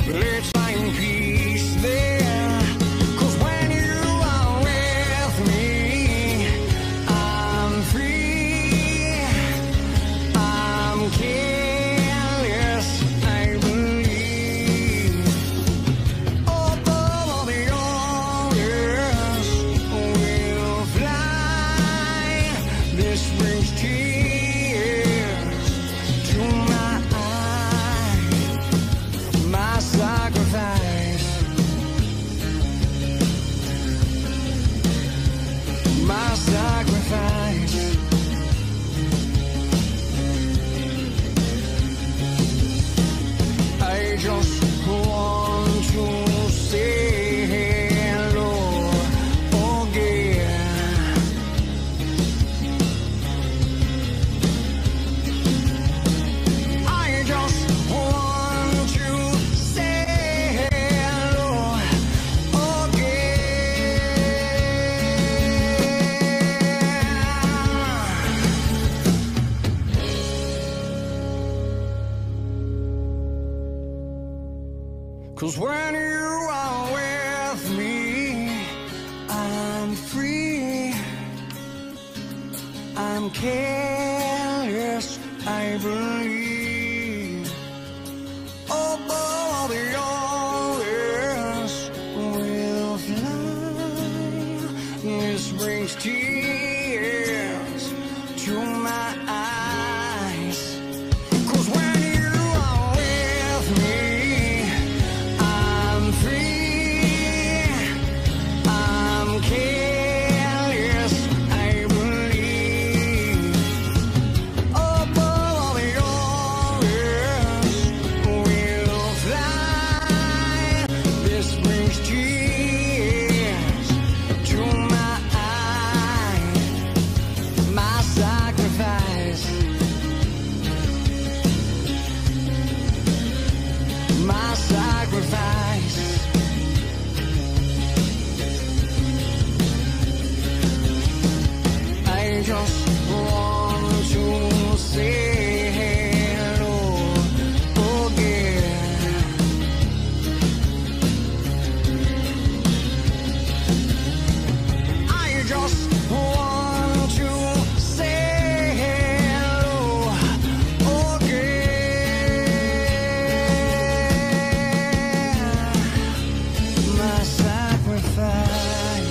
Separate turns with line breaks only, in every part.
let's find peace there. 'Cause when you are with me, I'm free, I'm careless, I believe. Above all the others will fly. This brings tears to my eyes. My sacrifice, my sacrifice. I just want to say hello again. I just want to say hello again. 'Cause when you are with me, I'm free, I'm careless, I believe. Above the others will fly. This brings tears to my eyes. 'Cause when you are with me, I'm free, I'm careless, I believe. Above all the others will fly. This brings tears to my eyes. My sacrifice, my sacrifice. I just want to say hello again. I just want to say hello again. My sacrifice.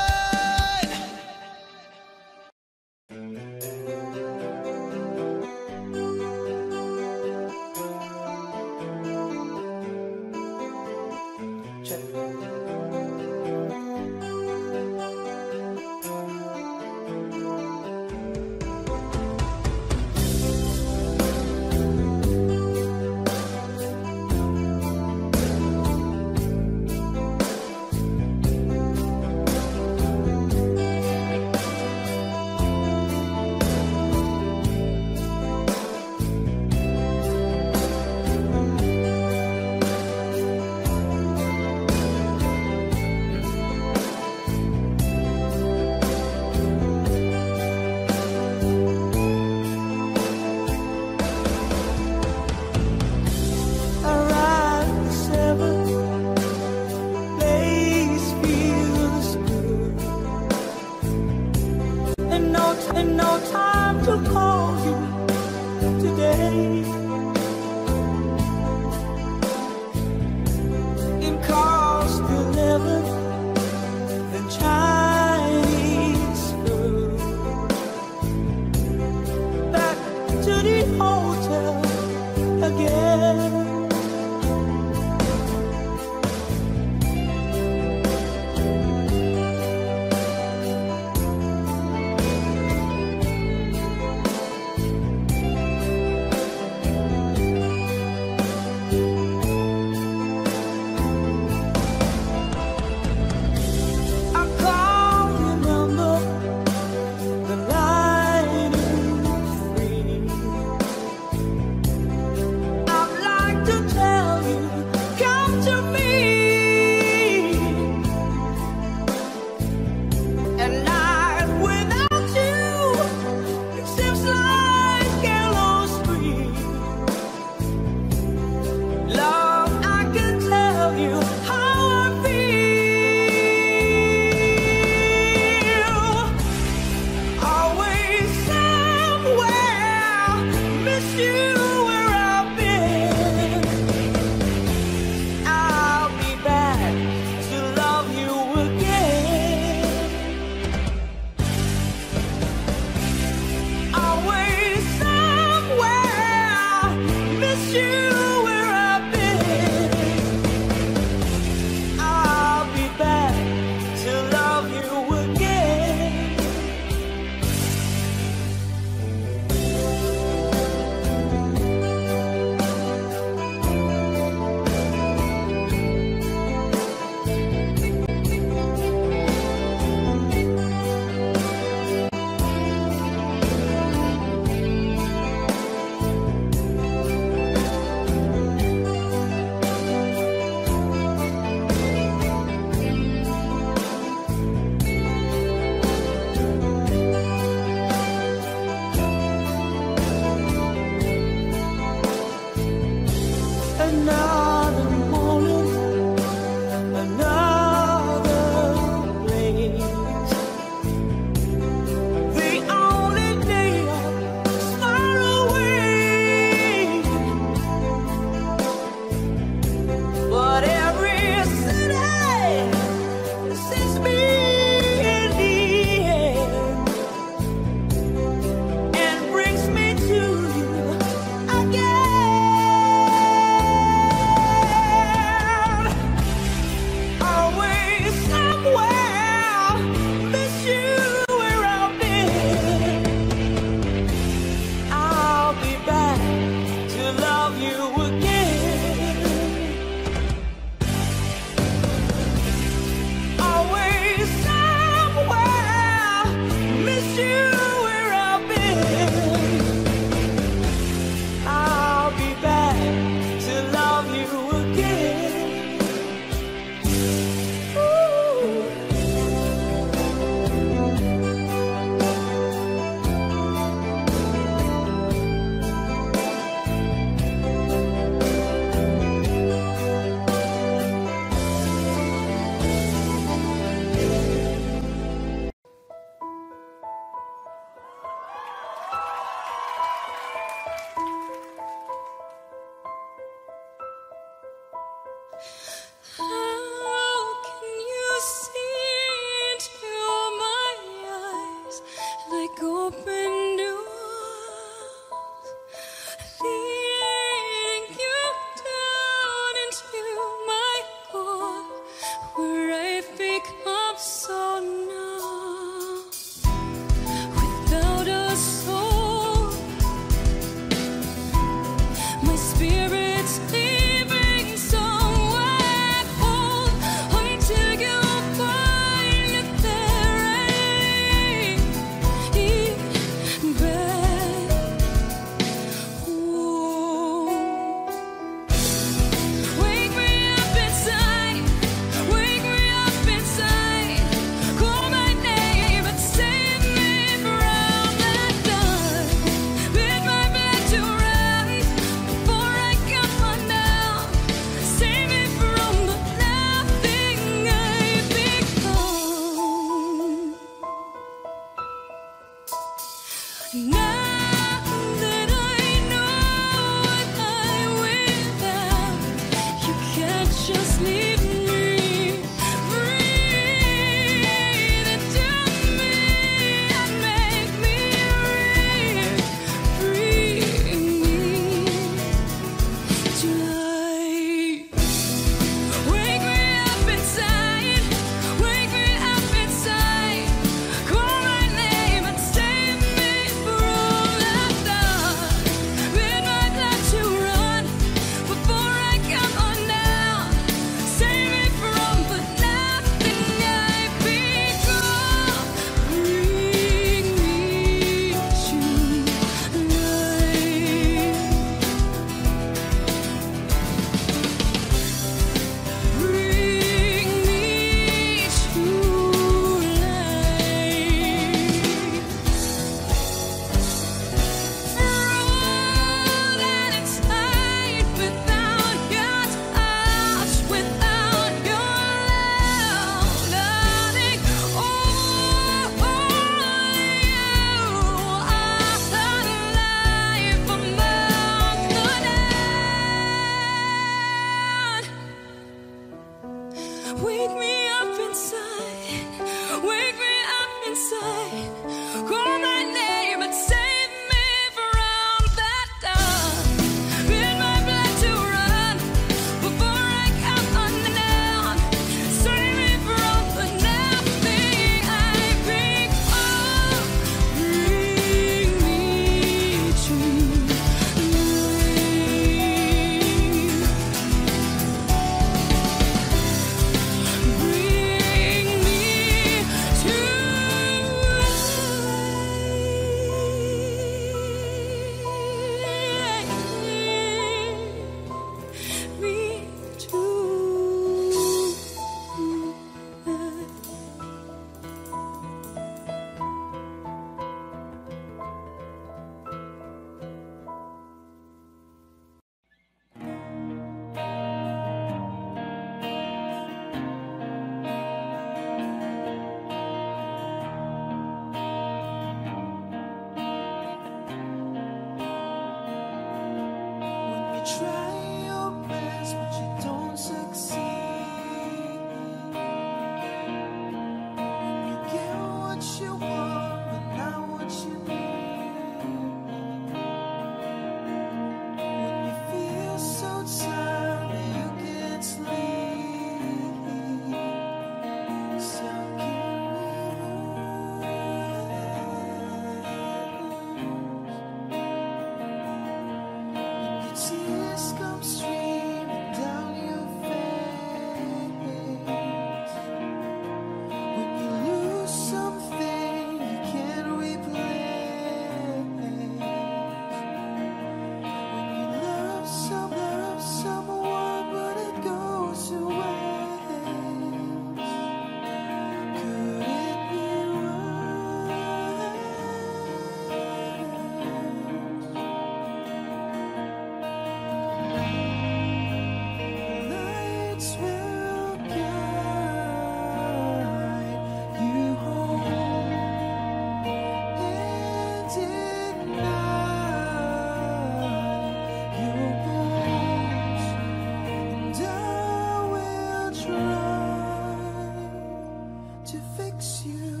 fix you.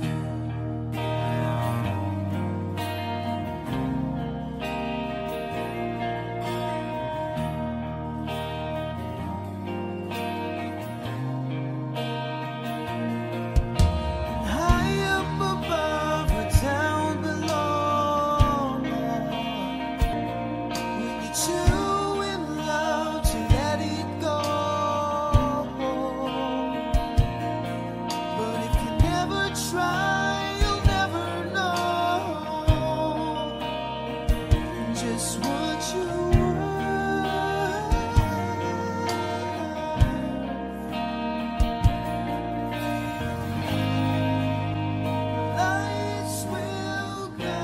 High up above or down below, when you're too in love to let it go. But if you never try, you'll never know just what you lights will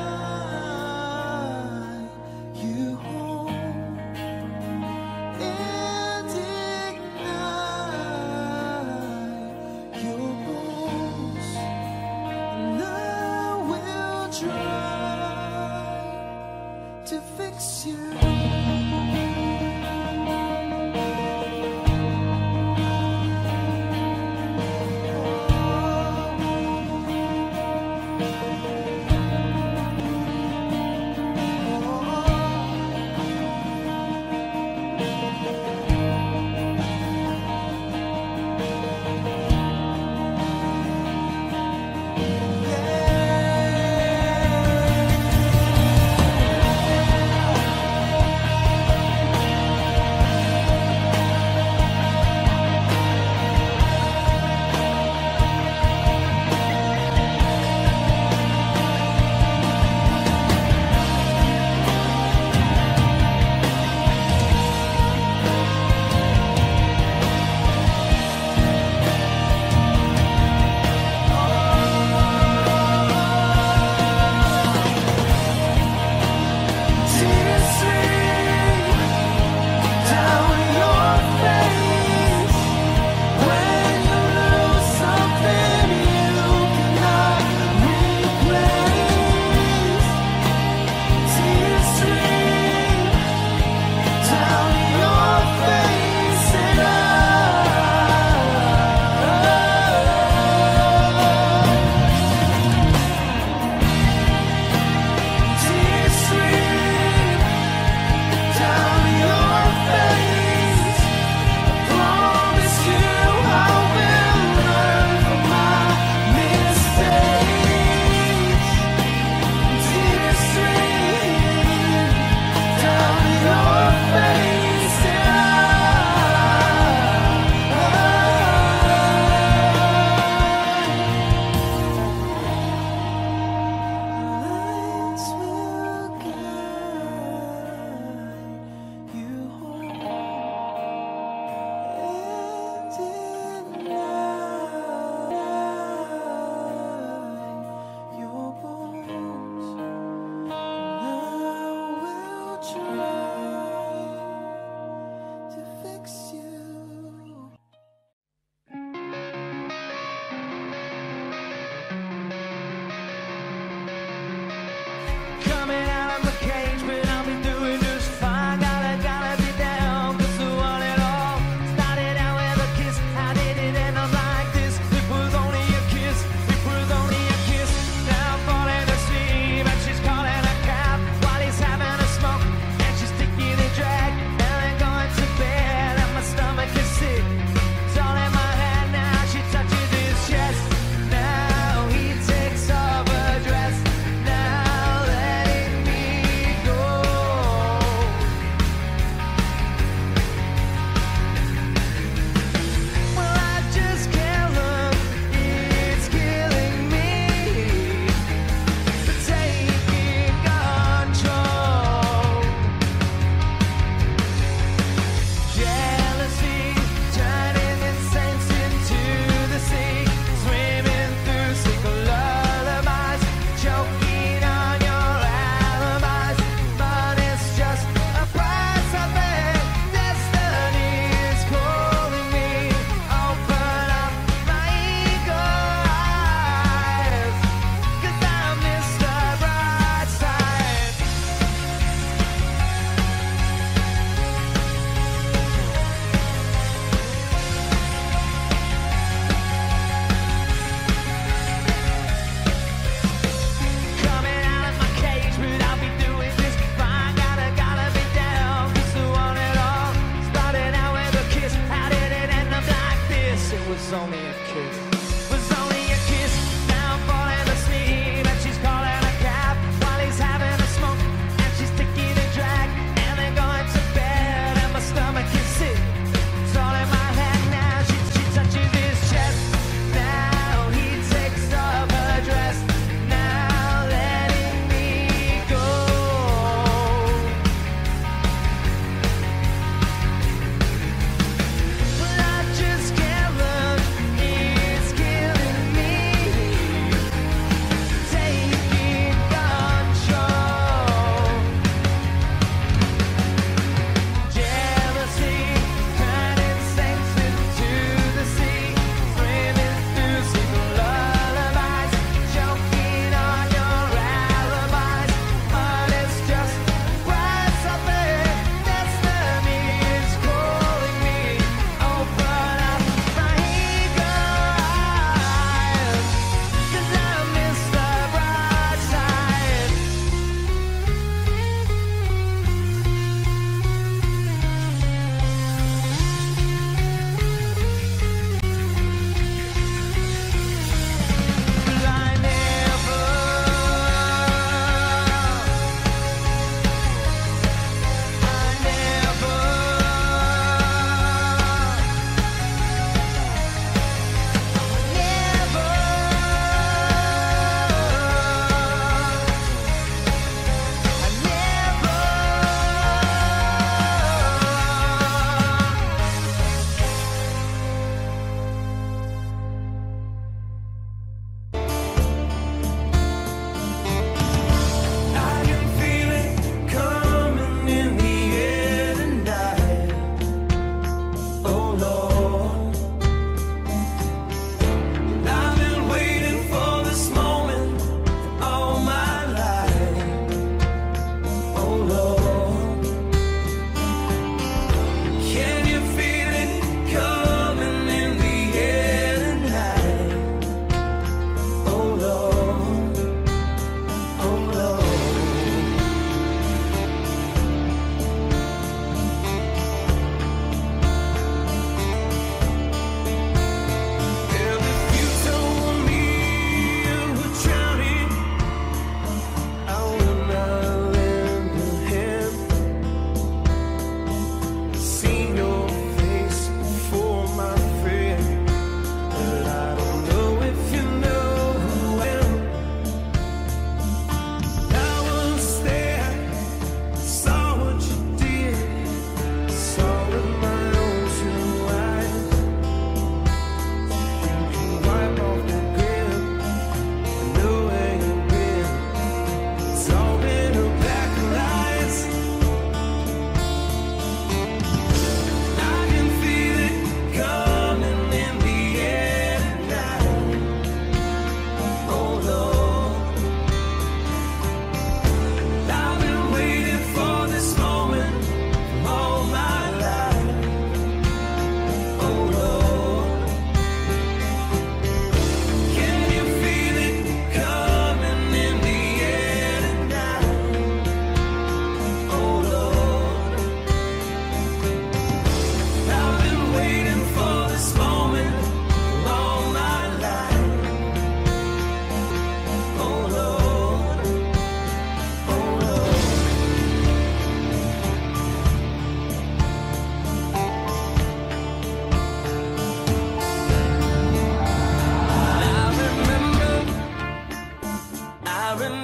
guide you home and ignite your bones, and I will try to fix you.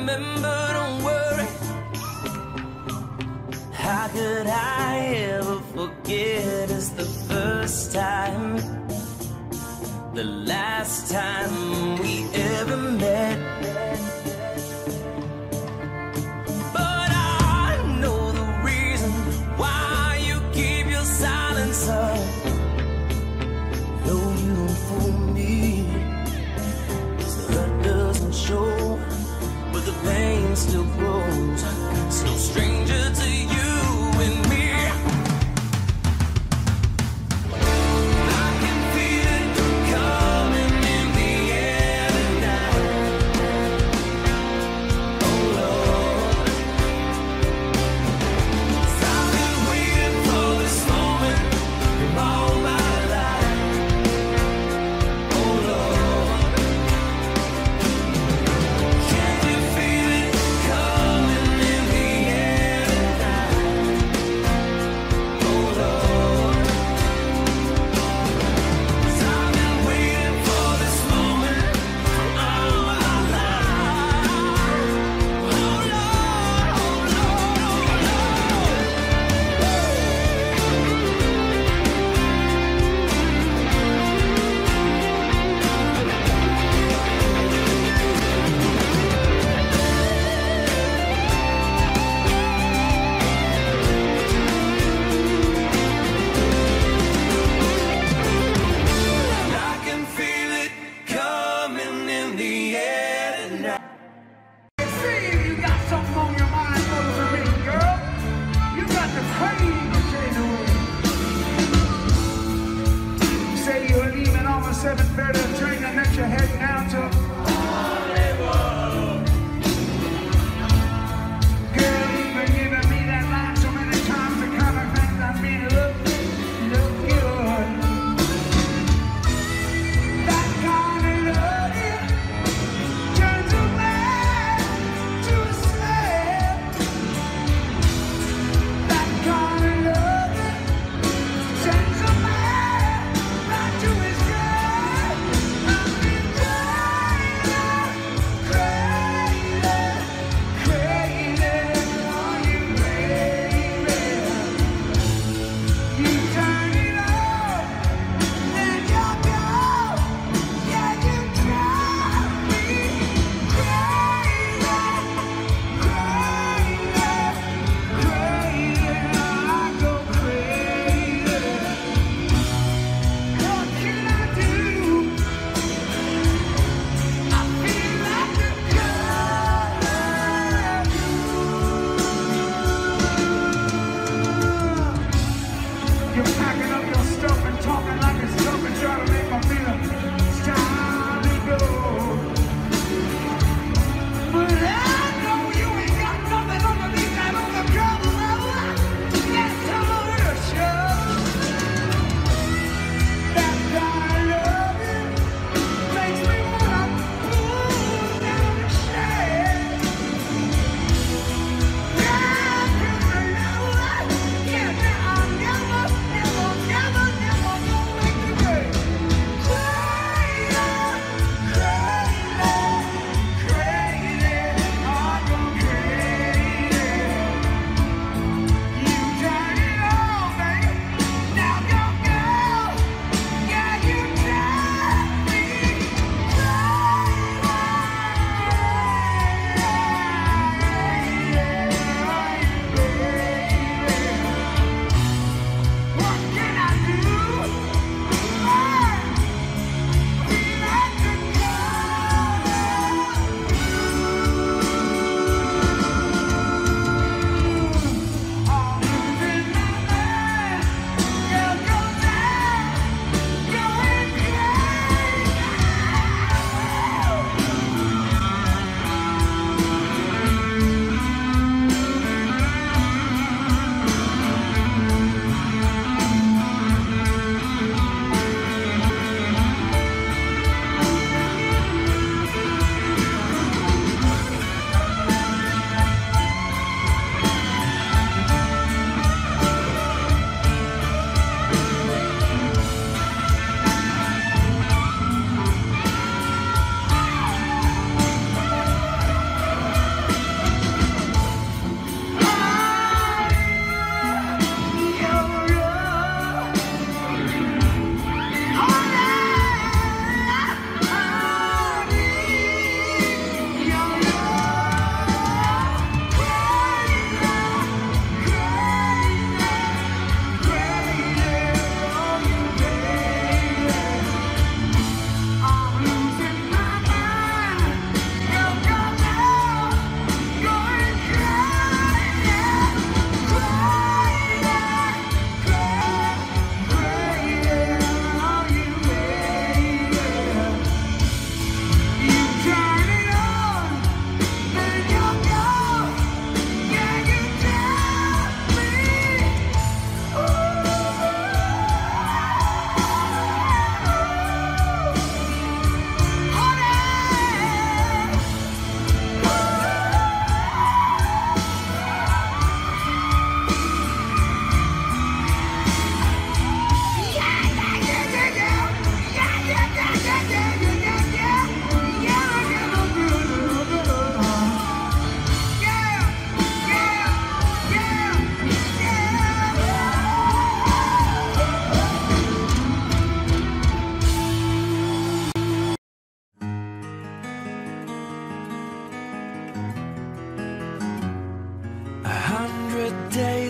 remember, don't worry. How could I ever forget? It's the first time, the last time we ever met. But I know the reason why you keep your silence up. No, you don't fool me. 'Cause the hurt doesn't show, but the pain still grows. It's no stranger to you and me. I can feel it coming in the air tonight. Oh Lord, 'cause I've been waiting for this moment all my life. Oh Lord, can you feel it coming in the air tonight? Oh Lord, 'cause I've been waiting for this moment all my life. Oh Lord, oh Lord, I can feel it coming in the air tonight.
See, you got something on your mind more than me, girl. You got the crazy shade away. You say you're leaving on the 7:30 train and that you're heading down to Hollywood. Girl, you've been giving me that line so many times, the kind of things I mean look good. That kind of love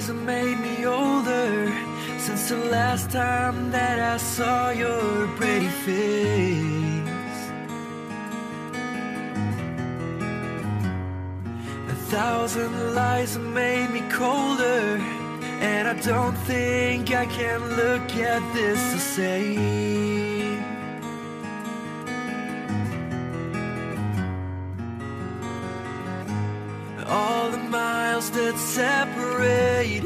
have made me older since the last time that I saw your pretty face. 1,000 lies have made me colder, and I don't think I can look at this the same. All the miles that separate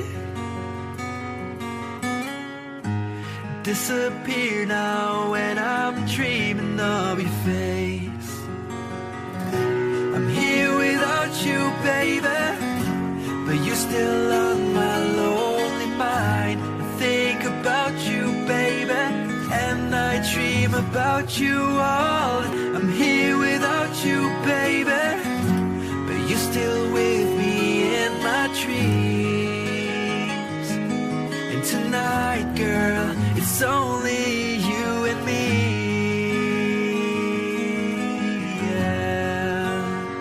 disappear now when I'm dreaming of your face. I'm here without you, baby, but you're still on my lonely mind. I think about you, baby, and I dream about you all. I'm here without you, baby, but you're still with me in my dreams. And tonight, girl, it's only you and me. Yeah.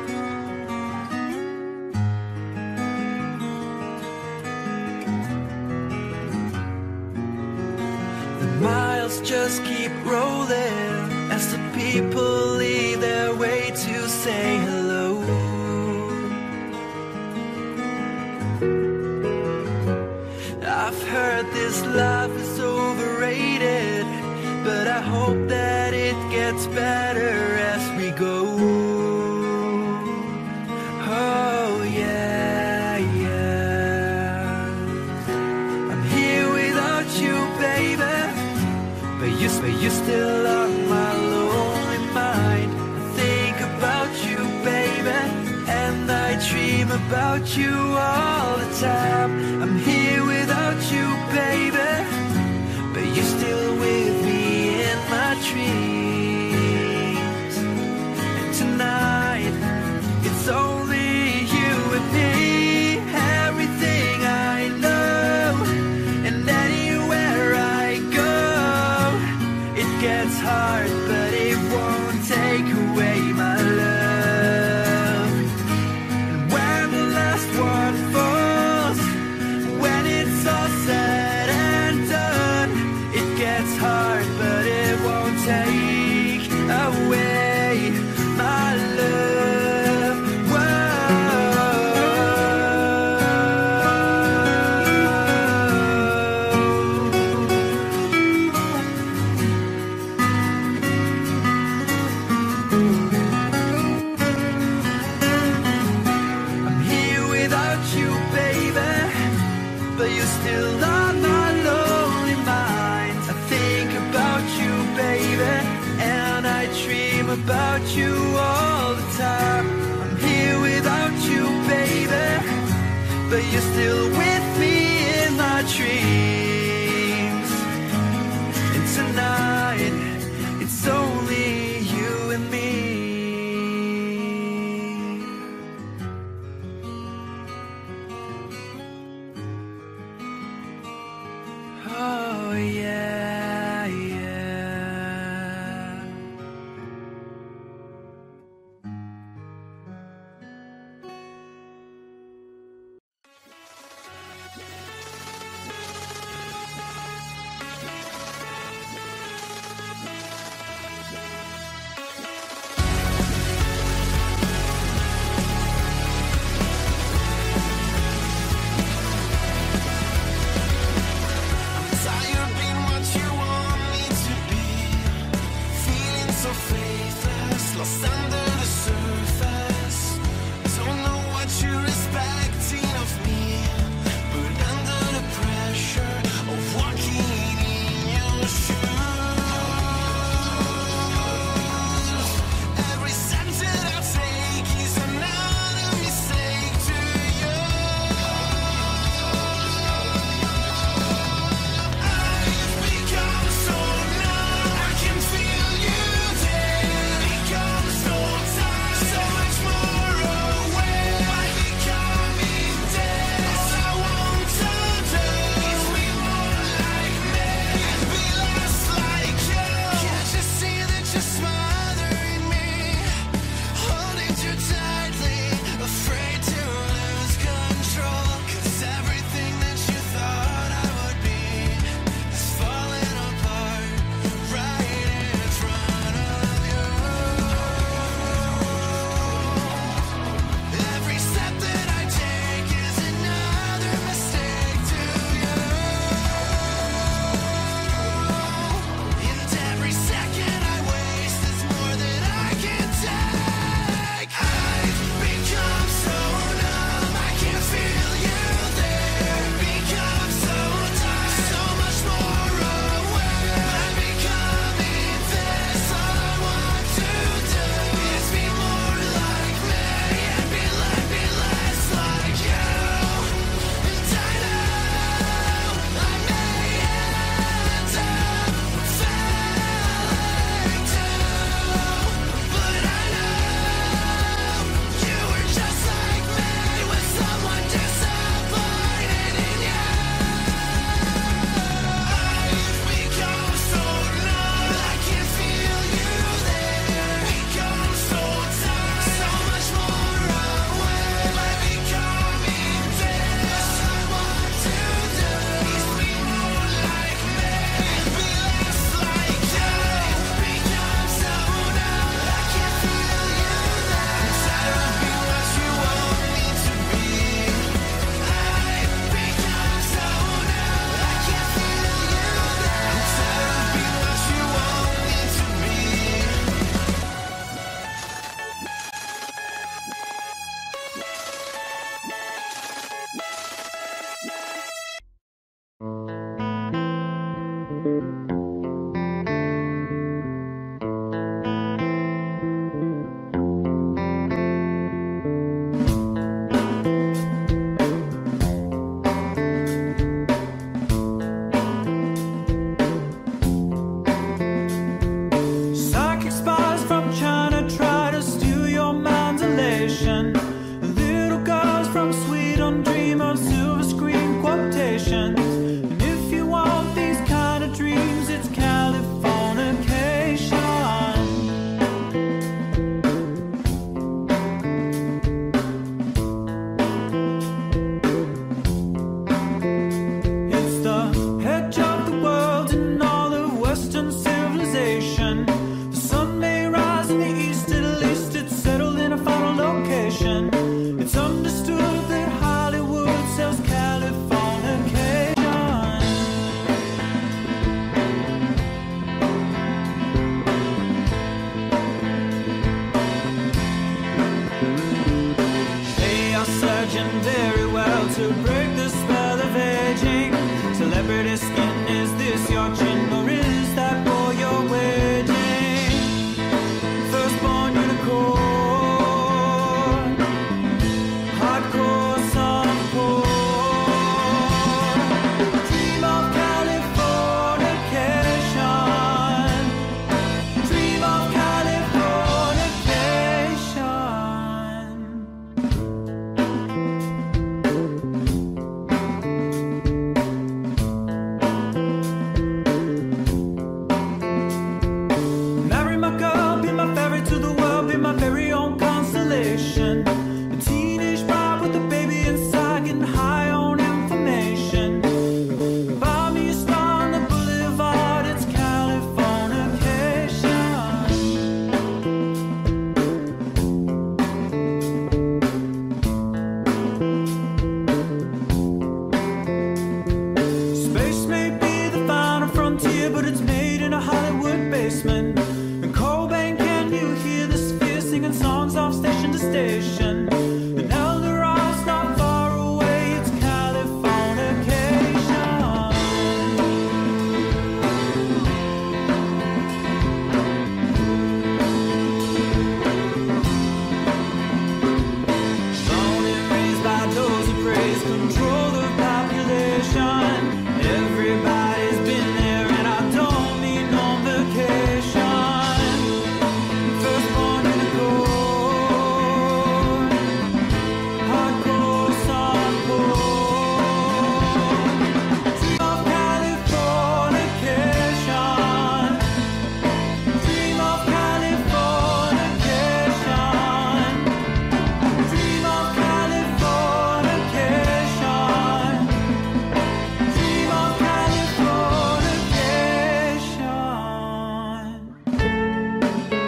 The miles just keep rolling as the people leave their way to say hello. I've heard this life is overrated, but I hope that it gets better as we go. Oh yeah, yeah. I'm here without you, baby, but you're still on my lonely mind. I think about you, baby, and I dream about you all the time. I'm here without you, baby, but you're still with me in my dreams. And tonight, it's only you and me. Everything I know, and anywhere I go, it gets hard, but it won't take away my love. And when the last one falls, when it's all said and done, it gets hard, but it won't take away my love. Whoa. I'm here without you, baby, but you're still on my lonely mind. I think about you, baby, and I dream about you all the time. I'm here without you, baby, but you're still with me in my dreams. And tonight, it's only you and me. Oh yeah, yeah. station. It's understood that Hollywood sells Californication. They are surgeon very well to break the spell of aging. Celebrity skin, is this your chin or is that for your wedding? Firstborn unicorn, hardcore softcore. Dream of Californication. Dream of Californication. Marry my girl, be my ferry to the world, be my very own constellation. A teenage bride with a baby inside, getting high on information. Buy me a star on the boulevard, it's Californication. Space may be the final frontier, but it's made in a Hollywood basement. And Cobain, can you hear the sphere singing songs off station to station? And El Dorado's not far away, it's Californication. Born and raised by those who praise control the population. Everybody's been there and I don't need no vacation. Firstborn unicorn, hardcore softcore. Dream of Californication. Dream of Californication. Dream of Californication. Dream of Californication.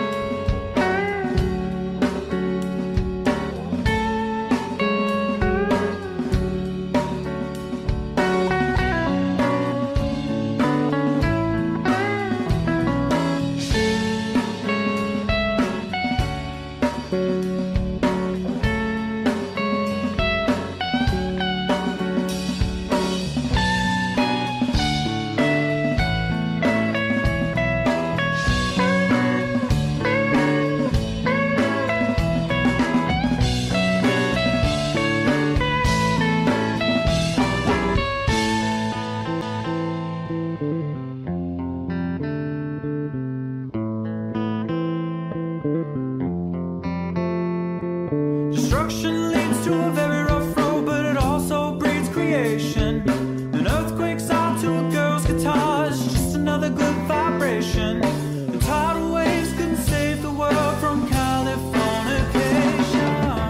Destruction leads to a very rough road, but it also breeds creation. An earthquake sound to a girl's guitar is just another good vibration. The tidal waves couldn't save the world from Californication.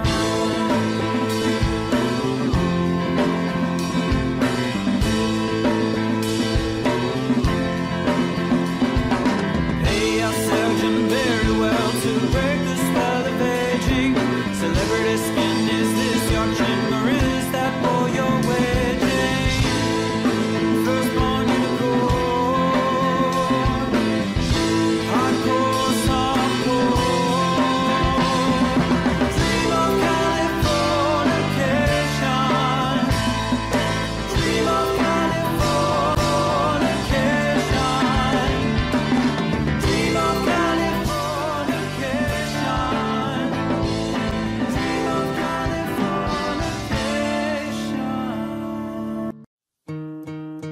They are surgeon very well to break the spell of aging. Celebrity skin, is this your chin or is that for your wedding? Firstborn unicorn, hardcore softcore. Dream of Californication. Dream of Californication. Dream of Californication. Dream of Californication.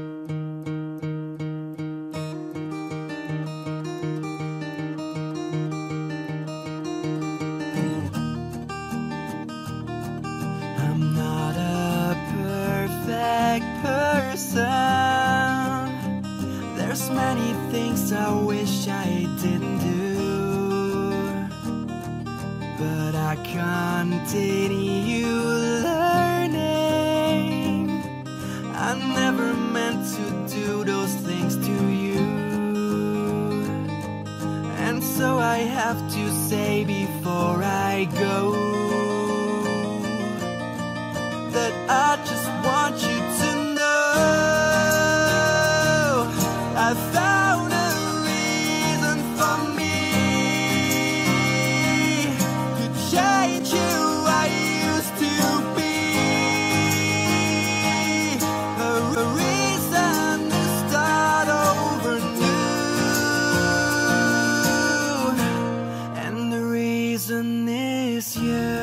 I'm not a perfect person. There's many things I wish I didn't do, but I continue learning. I never meant to do those things to you, and so I have to say before I go, I just want you to know I found a reason for me to change who I used to be. A reason to start over new. And the reason is you.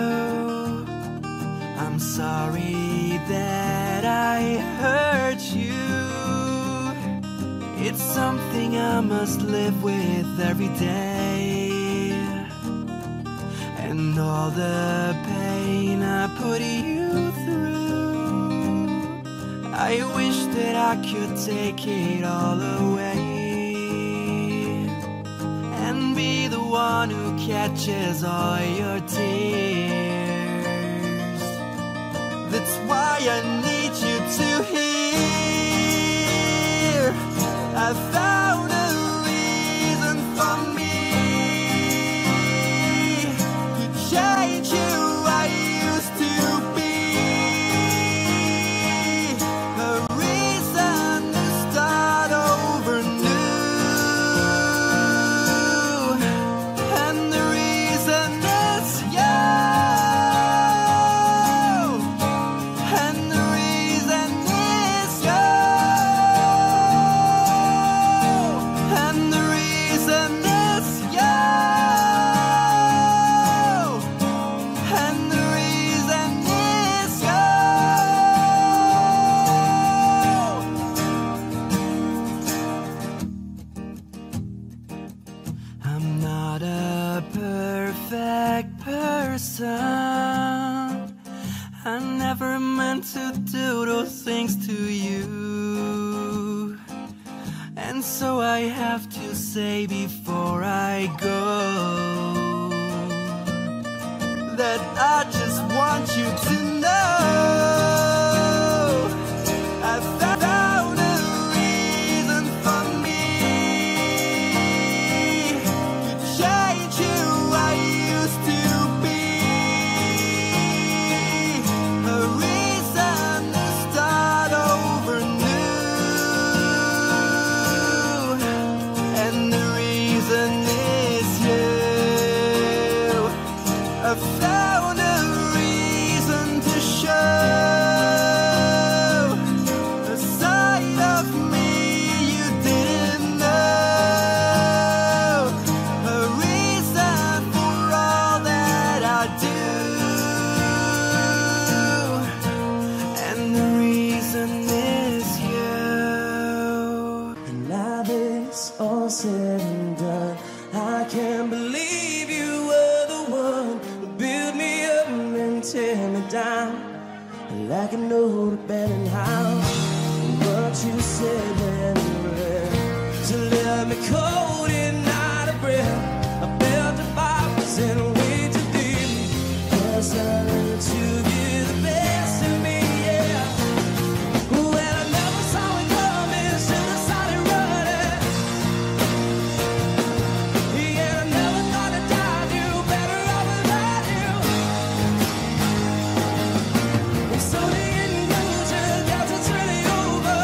I'm sorry that I hurt you. It's something I must live with every day. And all the pain I put you through, I wish that I could take it all away and be the one who catches all your tears. That's why I need you to hear I found a reason for me to change who I used to be. A reason to start over new. And the reason is you. And the reason is you. And the reason is you. And the reason is you. I'm not a perfect person. I never meant to do those things to you. And so I have to say before I go that I just want you to know I found a reason for me to change who I used to be. A reason to start over new. And the reason is you. I found a reason to show a side of me you didn't know. A reason for all that I do. And the reason is you. And now this all said and done, I can't believe you were the one who built me up and then tear me down. Like an old abandoned house. What you said when you left to let me cold and out of breath. I felt the fire was in way too deep. Yes, I learned to give the best of me, yeah. Well, I never saw it coming, should have started running. Yeah, I never thought I'd die, you better off without you. And so the illusion got to turn it over.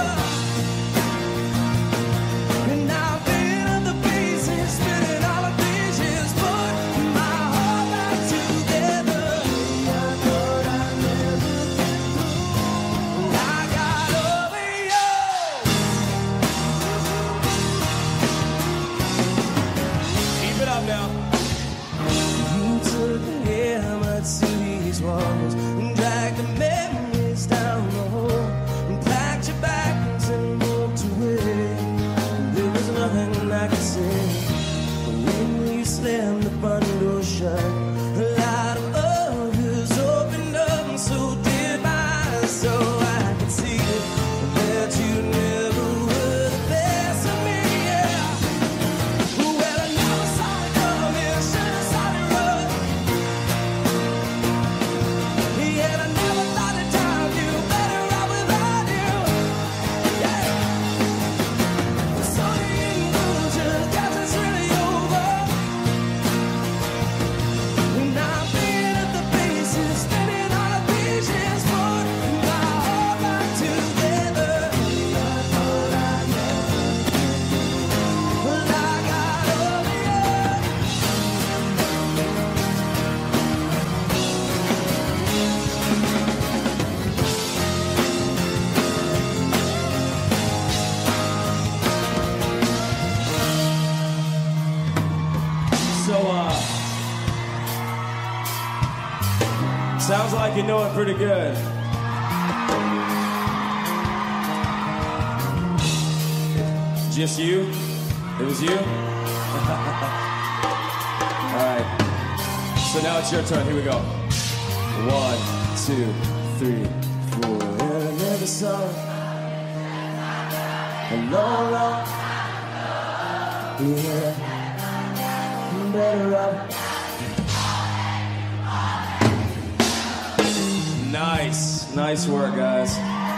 And now I'm picking up the pieces, spinning all the visions, put my heart back together. I thought I'd never get through. I got over you. Keep it up now. You took the hammer to these walls and dragged the memories down the hole and packed your bags and walked away. There was nothing I could say. When you slammed the front door shut, a lot of others opened up, and so did mine. So I could see that you never were the best of me, yeah. Well, I never saw it coming, should have saw it run. Yeah, I never Sounds like you know it pretty good. Just you? It was you? All right. So now it's your turn. Here we go. 1, 2, 3, 4. Never saw a long, long, yeah, better up. Nice work, guys.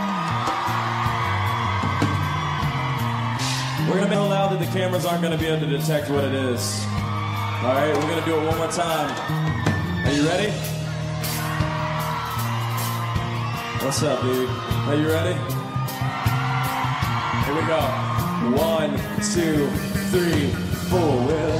We're gonna make it loud that the cameras aren't gonna be able to detect what it is. All right, we're gonna do it one more time. Are you ready? What's up, dude? Are you ready? Here we go. 1, 2, 3, 4. Well,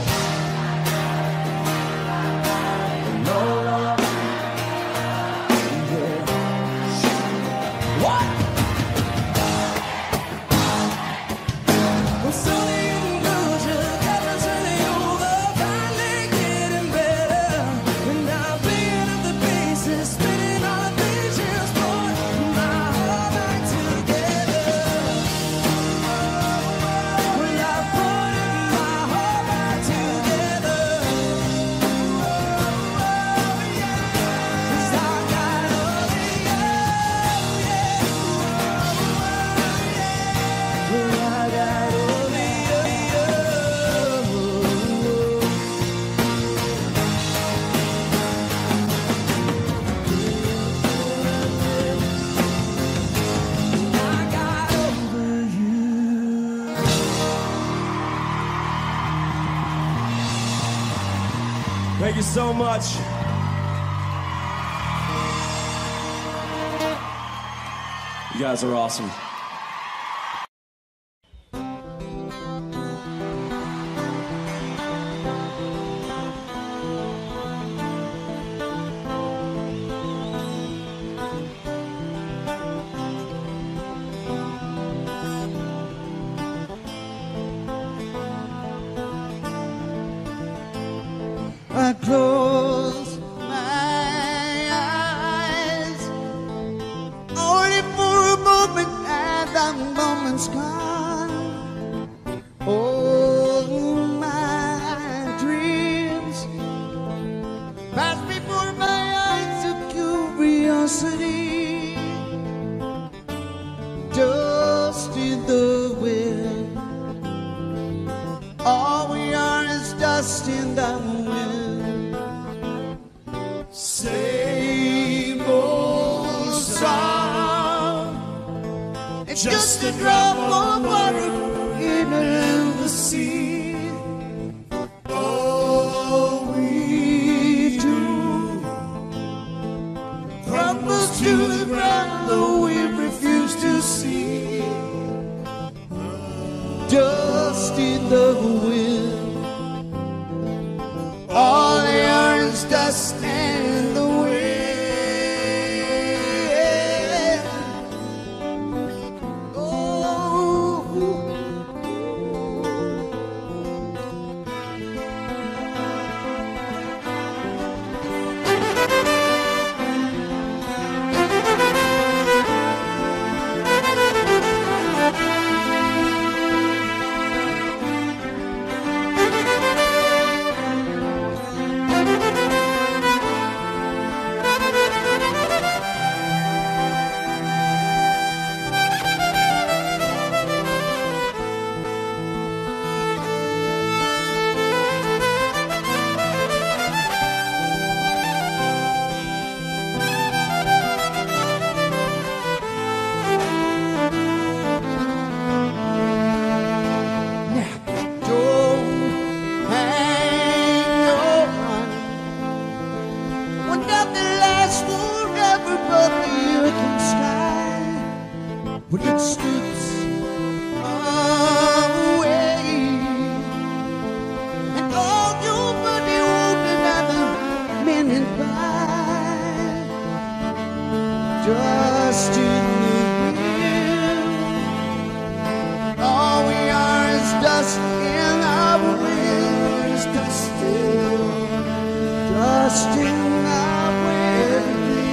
thank you so much. You guys are awesome.
I close my eyes only for a moment, and that moment's gone. All my dreams pass before my eyes of curiosity. Dust in the wind, all we are is dust in the wind. Same old song. It's just a drop of water in the sea. All we do crumbles to the ground, though we refuse to see. Dust in the wind, all they are is dust in the wind. When it slips away, and all your body won't another minute by. Just in the wind, all we are is dust in our wind, dust in our wind.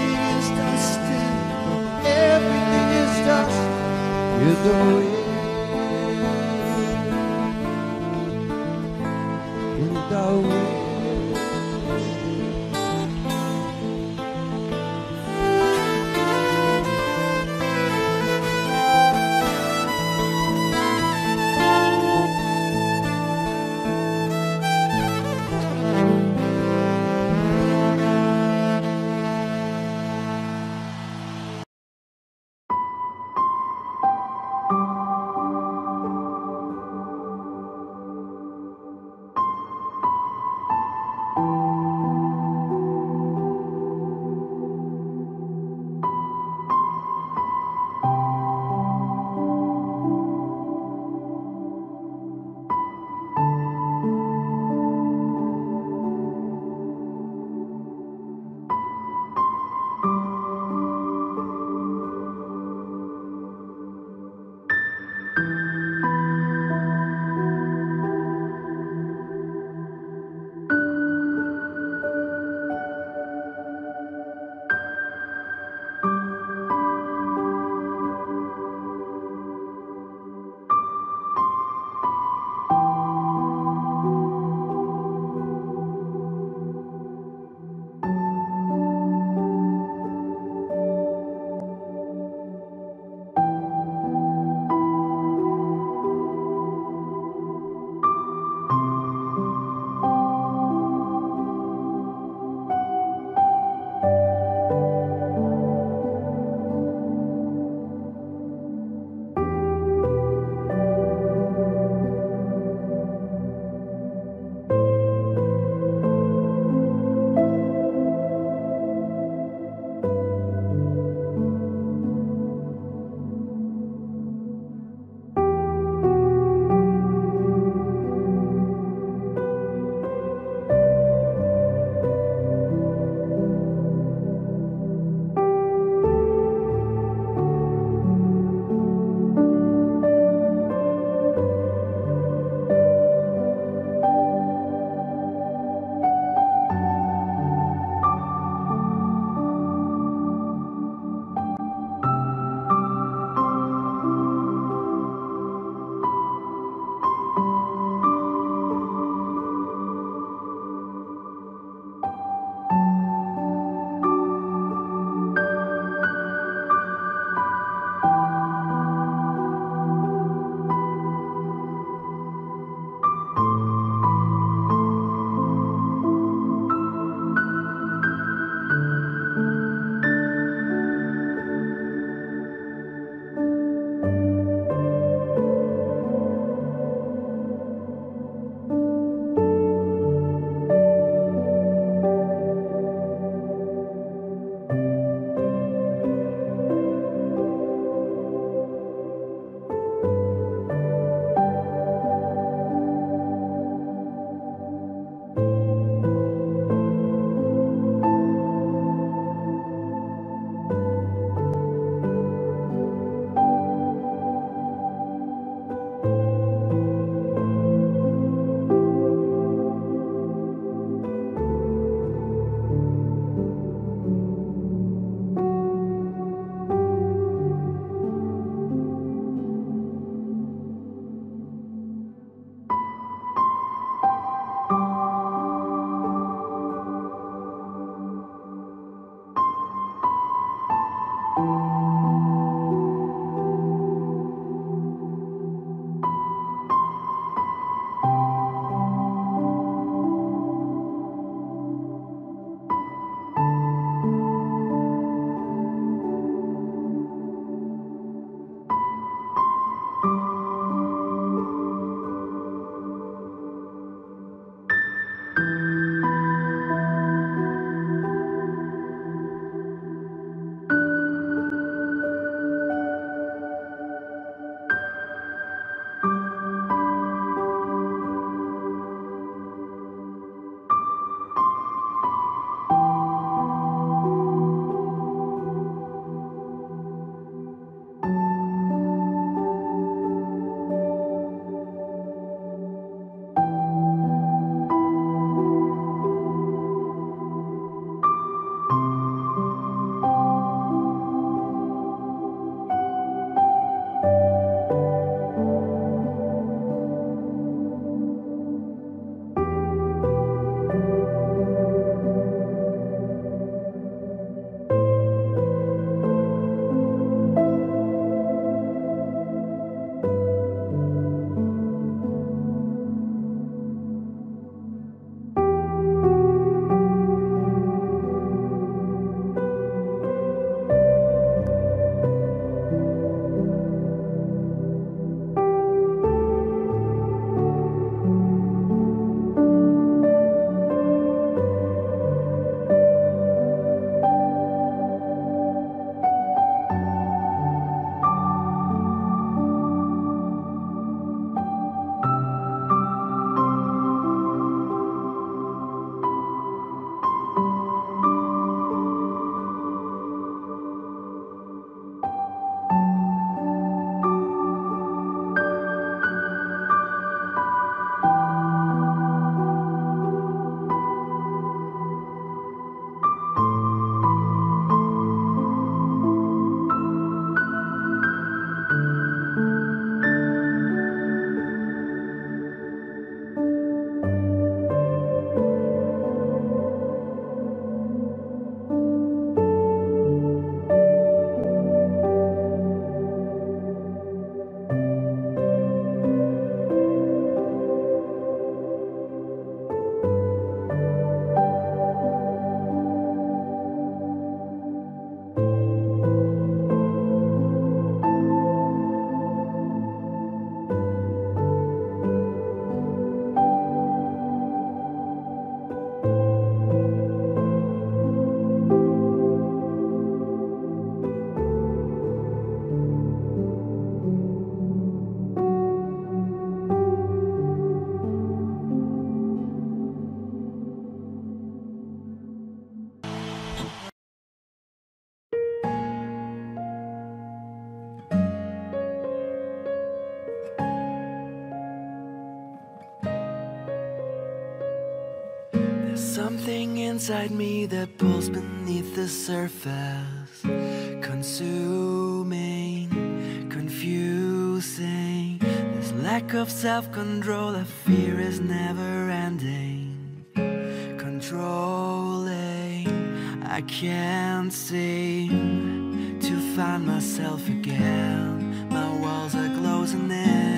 something inside me that pulls beneath the surface, consuming, confusing. This lack of self-control I fear is never ending, controlling. I can't seem to find myself again. My walls are closing in.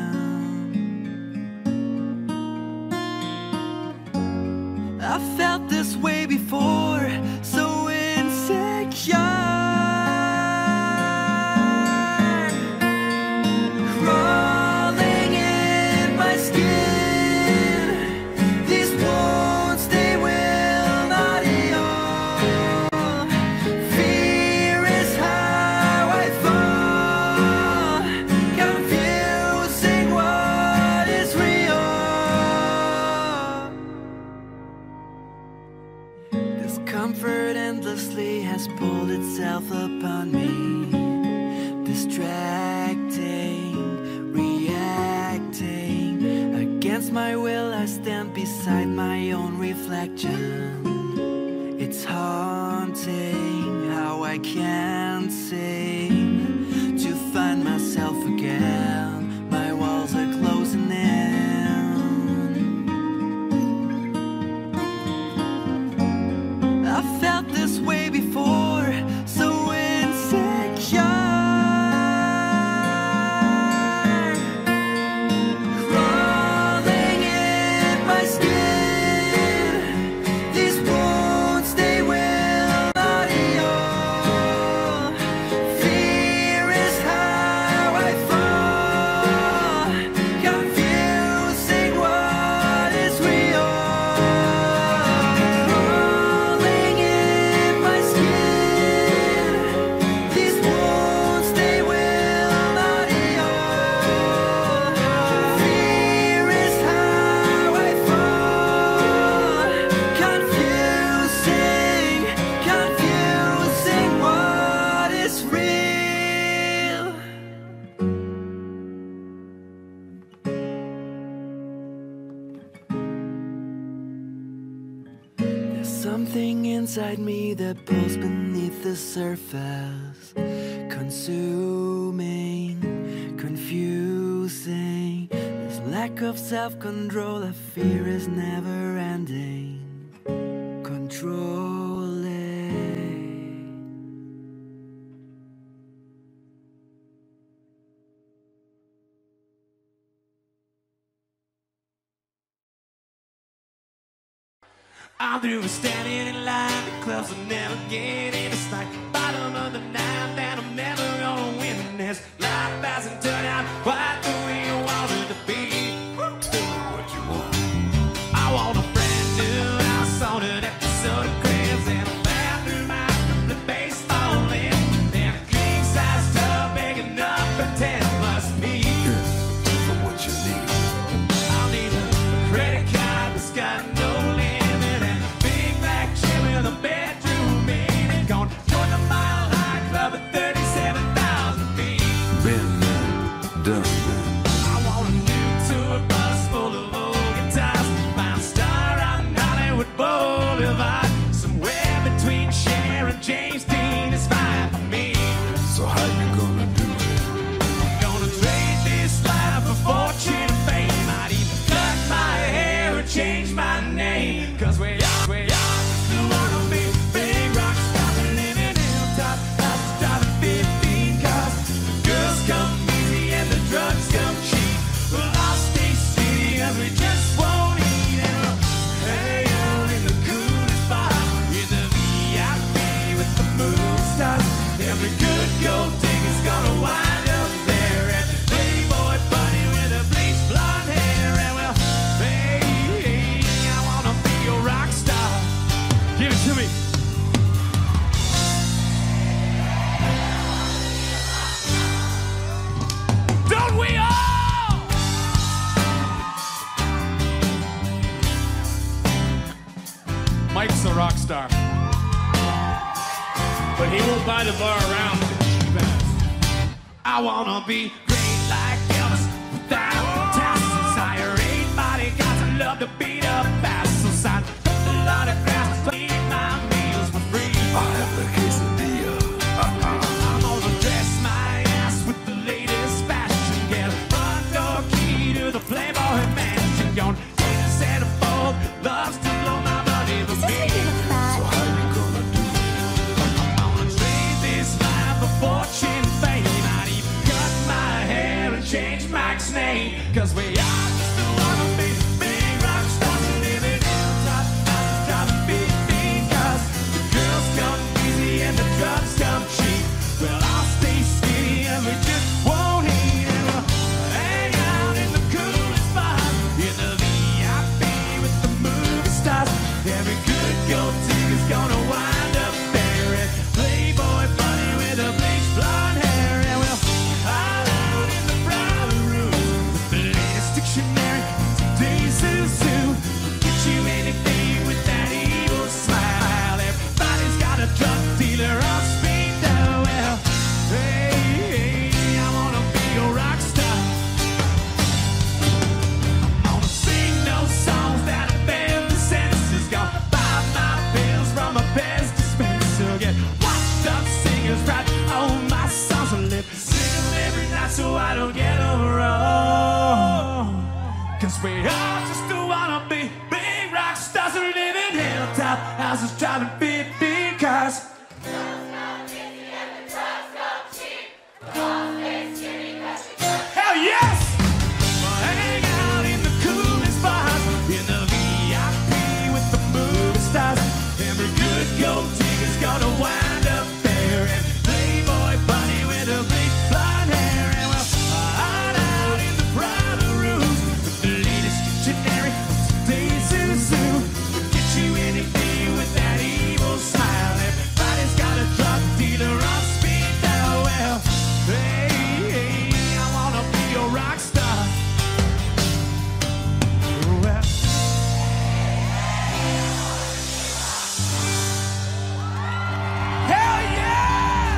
I felt this way before, so insecure, crawling in my skin. These wounds, they will not heal. Fear is how I fall, confusing what is real. Discomfort endlessly has pulled itself upon me, distracting, reacting. Against my will I stand beside my own reflection. It's haunting how I can't seem to find myself again. My walls are closing in. I felt this way before, so insecure, crawling in my skin. These wounds, they will not heal. Fear is how I fall, confusing what is real. Something inside me that pulls beneath the surface, consuming, confusing. This lack of self-control I fear is never ending, controlling.
I'm through with standing in line. The clubs will never get in. It's like bottom of the ninth, and I'm never gonna win this. Life hasn't turned out quite the way you wanted to be. Tell me what you want. I want a brand new house on an episode of Cribs, and a bathroom out from the baseball in, and a king size tub big enough for 10 plus me.
Girl, for what you need.
I'll need a credit card that's got no limit. The bedroom in it, gonna join the Mile High Club at 37,000 feet.
Been there, done that.
I want a new tour bus full of old guitars, find a star on Hollywood Boulevard. Somewhere between Cher and James Dean is fine for me.
So how you gonna do it?
I'm gonna trade this life for fortune and fame. Might even cut my hair or change my name, 'cause we are. Every good gold digger's gonna wind up there at the Playboy bunny with a bleached blonde hair. And well, hey, I wanna be a rock star. Give it to me. Don't we all? Mike's a rock star, but he won't buy the bar around the cheap ass. I wanna be great like Elvis without tassels. Hire 8 bodyguards and love to beat up assholes. I'd autographs, eat my meals for free.
I have the quesadilla.
I'm gonna dress my ass with the latest fashion. Get a front door key to the Playboy Mansion. Gonna take a set of both, loves to blow my money with me.
So how you gonna do it?
I'm gonna trade this life for fortune, fame. I'd even cut my hair and change Mike's name. Cause we all just wanna be big rock stars and live in hilltop houses driving big cars. The girls come easy and the drugs come cheap. Well, I'll stay skinny and we just won't eat. And we'll hang out in the coolest spots, in the VIP with the movie stars. Every good gold digger's gonna wind up there. And Playboy bunny with a bleached blonde hair. And we'll hide out in the private room with the latest dictionary, today's zoo. Get you anything with that evil smile. Everybody's got a drug dealer on speed dial. Well, hey, I wanna be a rock star. I'm gonna sing those songs that offend the senses. Gonna buy my pills from a Pez dispenser. Get washed up singers right on my songs and live. Sing them every night so I don't get them wrong. Cause we all just wanna be big rock stars and live in hilltop houses driving big cars. Hell yes! We'll hang out in the coolest bars, in the VIP with the movie stars. Every good gold digger's gonna wind up there. And Playboy bunny with a bleached blonde hair. And we'll hide out in the private rooms with the latest dictionary, today's zoo. Get you anything with that evil smile. Everybody's got a drug dealer on speed dial. Well, hey, I wanna be a rock star. Well, hell yeah!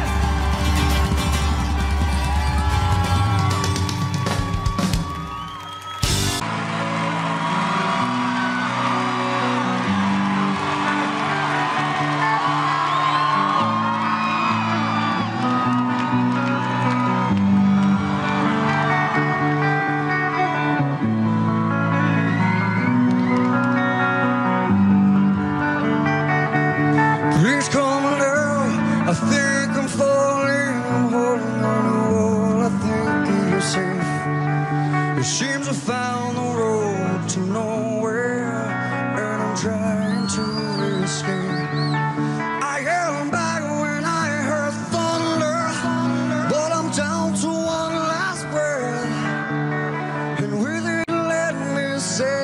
Please come now. I think I'm falling. I'm holding on the wall. I think that you're safe. It seems I found the road to nowhere, and I'm trying to escape. I held back when I heard thunder, but I'm down to one last breath. And with it, let me say.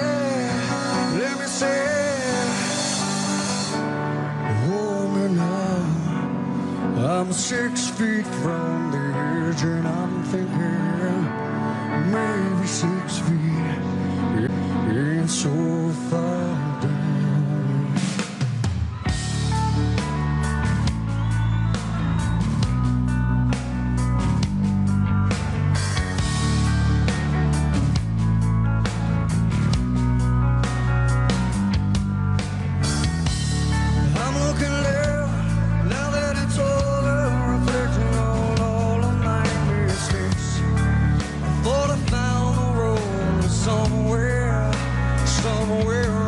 Hold me now. I'm 6 feet from the edge, and I'm thinking maybe 6 feet ain't so far down. I'm looking left, now that it's over, reflecting on all of my mistakes. I thought I found the road somewhere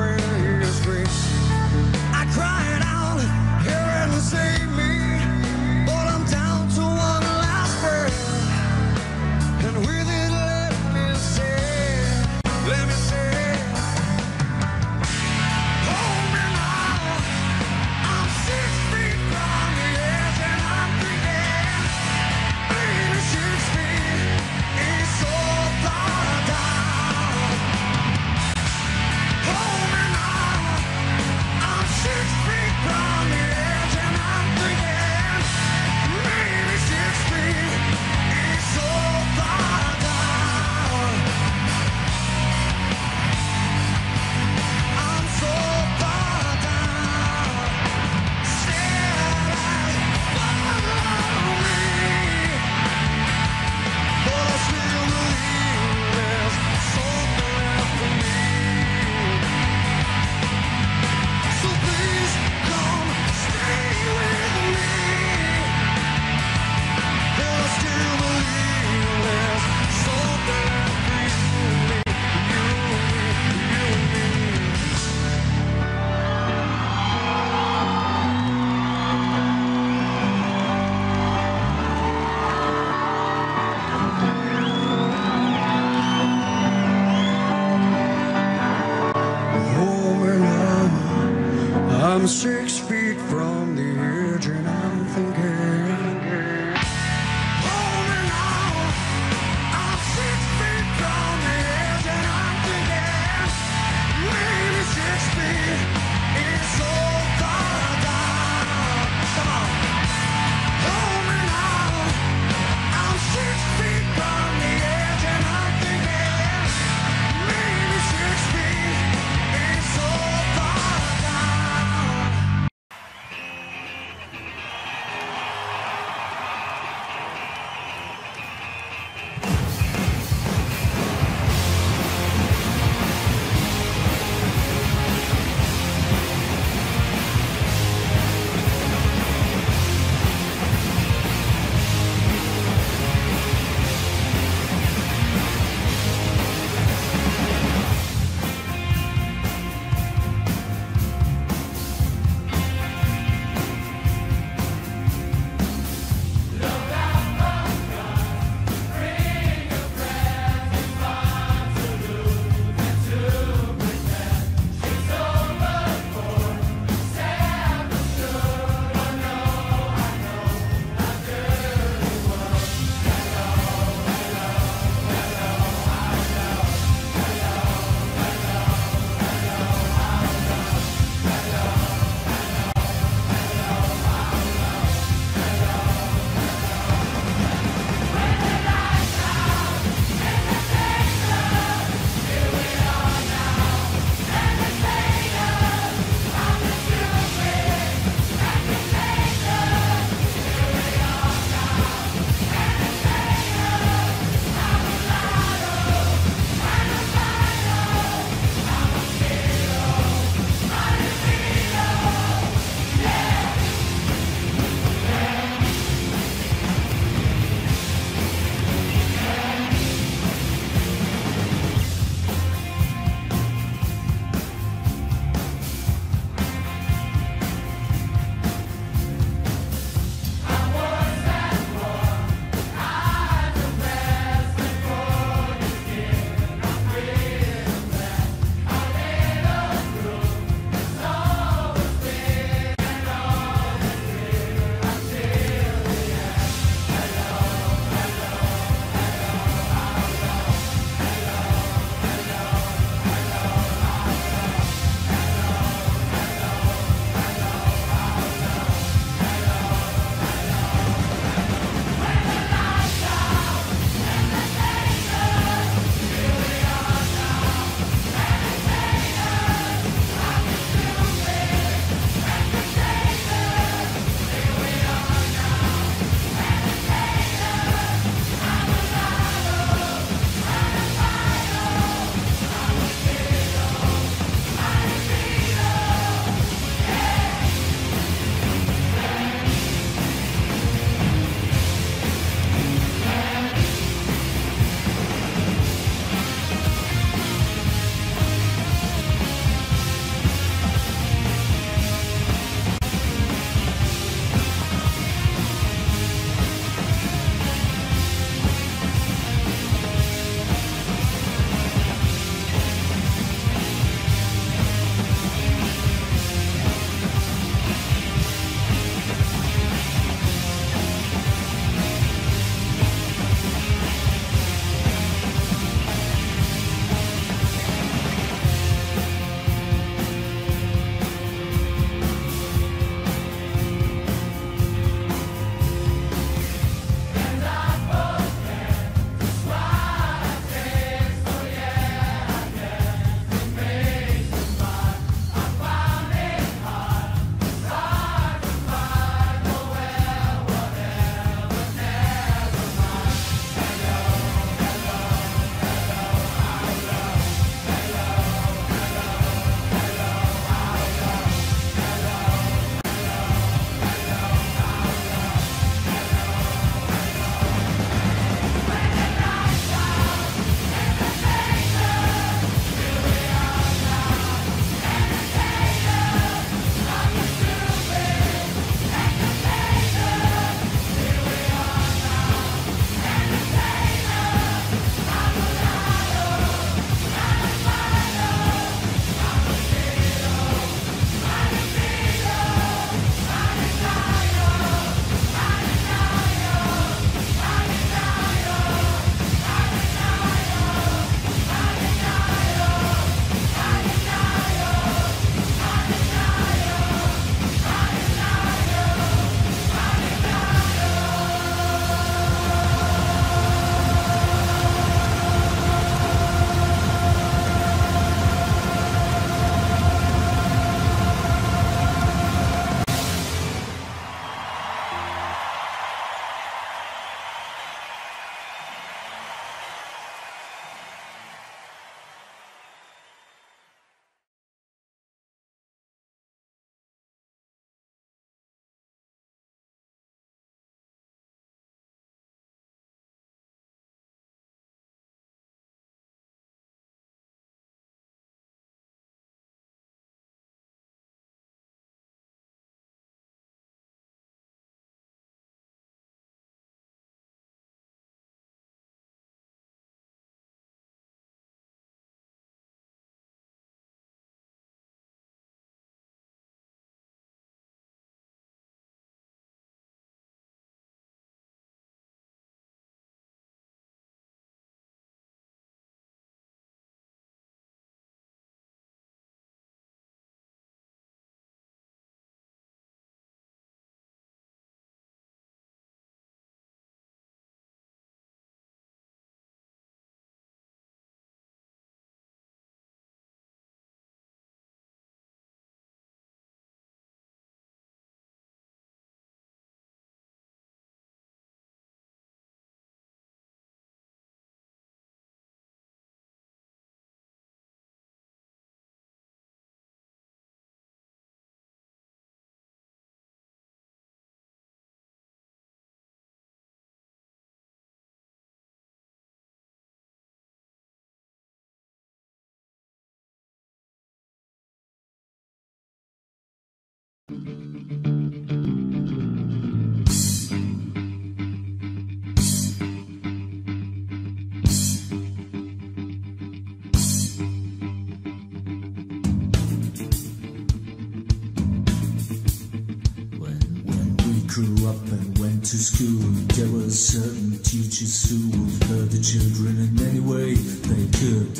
Grew up and went to school. There were certain teachers who would hurt the children in any way they could,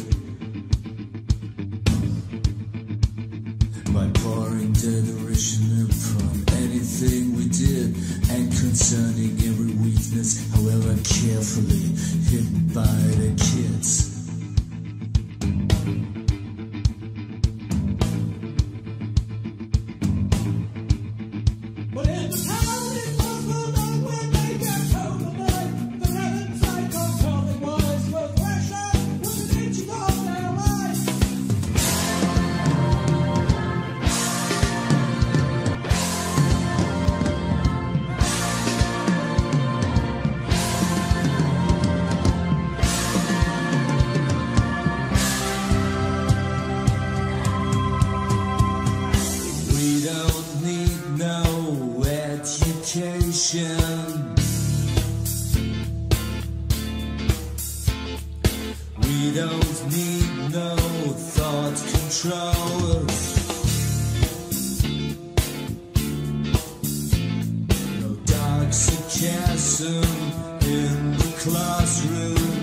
by pouring derision upon anything we did, and concerning every weakness, however carefully hidden by the kids. We don't need no thought control, no dark sarcasm in the classroom.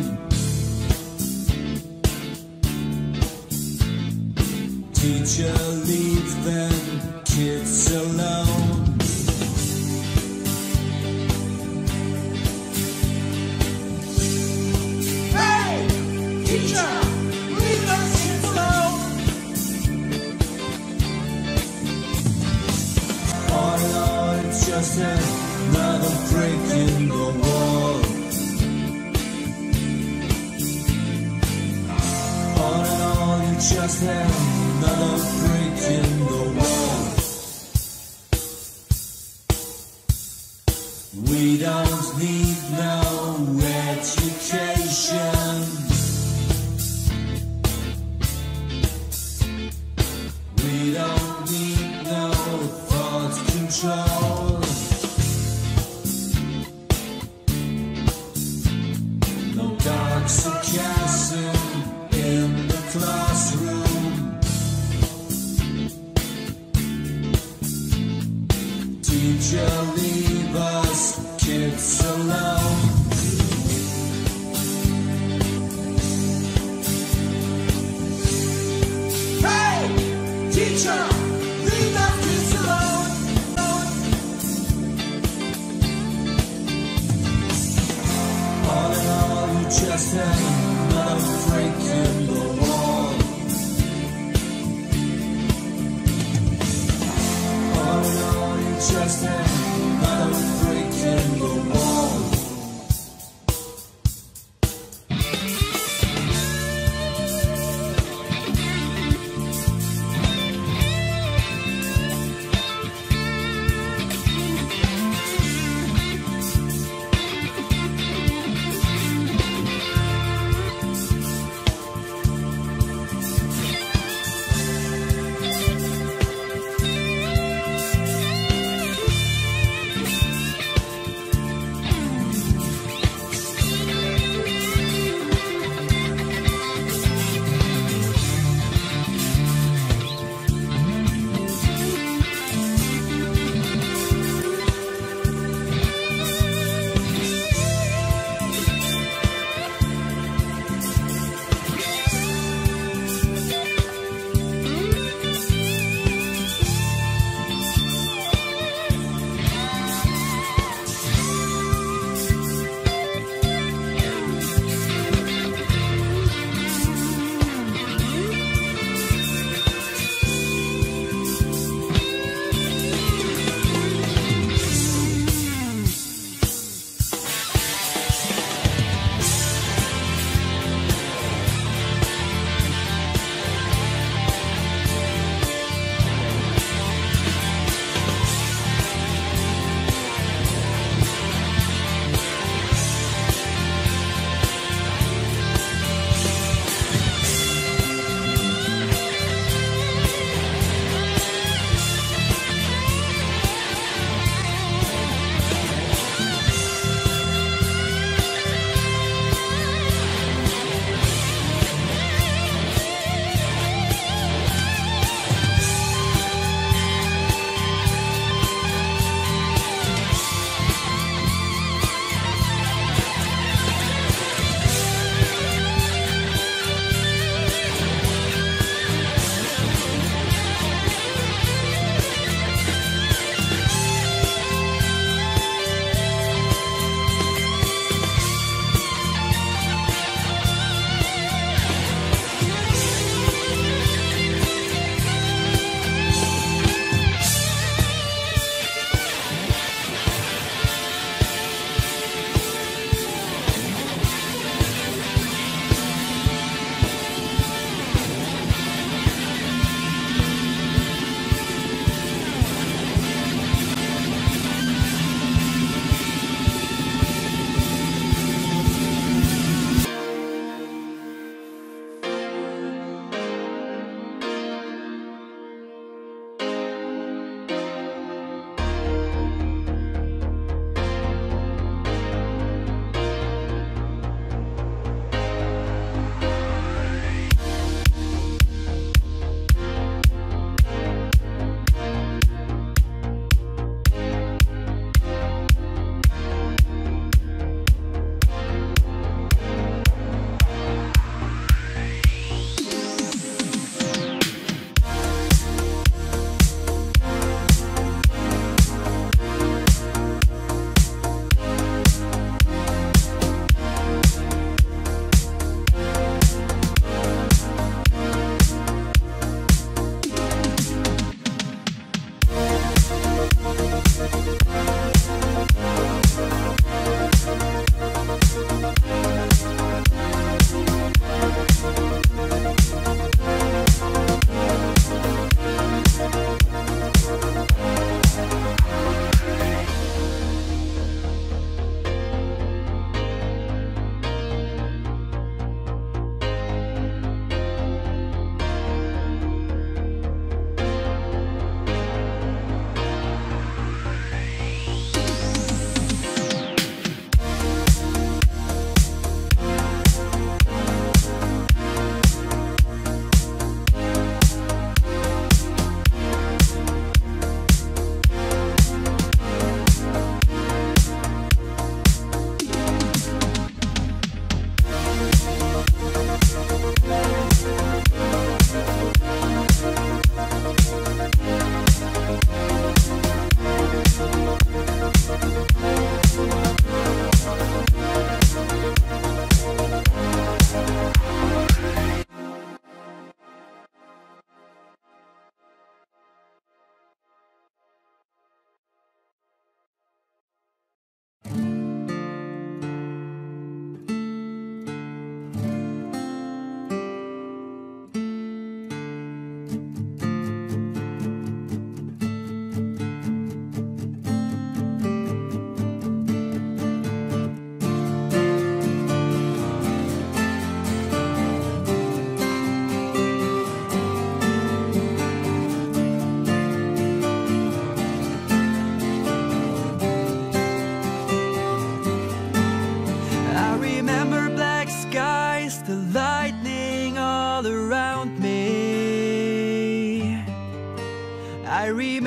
Teacher, leave them kids alone.
Teacher, leave those kids alone.
All in all, it's just another break in the wall. All in all, it's just another break in the wall. We don't need no education. We don't need no thought control, no dark sarcasm in the classroom. Teacher, leave us kids alone.
Teacher, leave those kids alone.
All in all, you just had another break in the wall. All in all, you just had another break in the wall.